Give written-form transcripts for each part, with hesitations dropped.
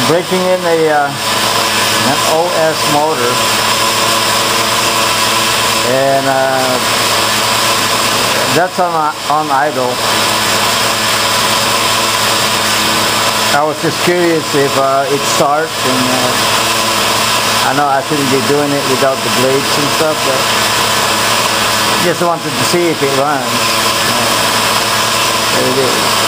breaking in an OS motor, and that's on idle. I was just curious if it starts, and I know I shouldn't be doing it without the blades and stuff, but just wanted to see if it runs. There it is.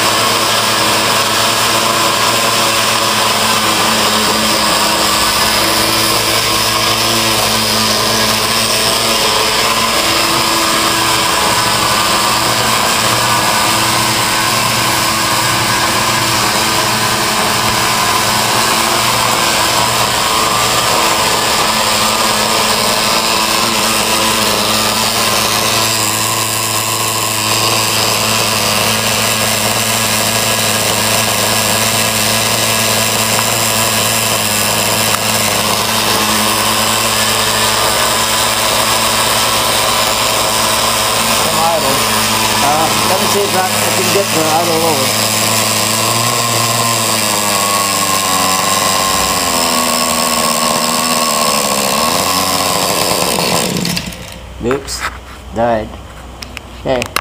Let me see if I can get the idle lower. Oops, died. Okay.